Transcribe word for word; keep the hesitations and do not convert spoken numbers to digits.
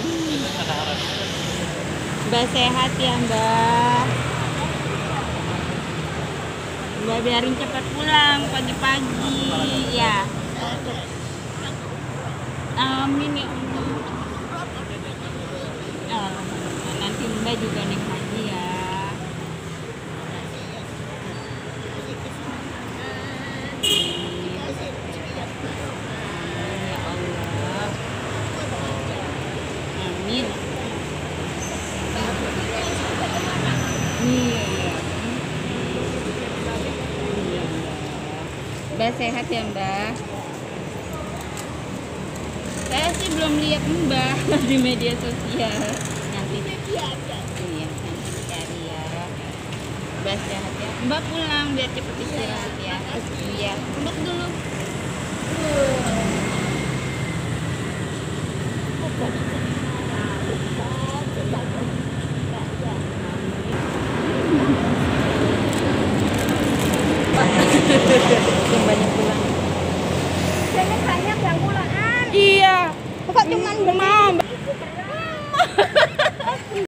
Mbak sehat ya Mbak. Mbak biarin cepat pulang pagi-pagi ya. Amin ya Allah. Oh, nanti Mbak juga naik haji ya. Ya Allah. Amin. Iya. Mbak sehat ya Mbak. Saya sih belum lihat Mbak di media sosial. Nanti iya, nanti dicari ya. Mbak sehat ya. Mbak pulang biar cepet istirahat ya. Iya, peluk dulu. Yang banyak pulang. Jangan banyak yang pulaan. Iya, kok cuman demam.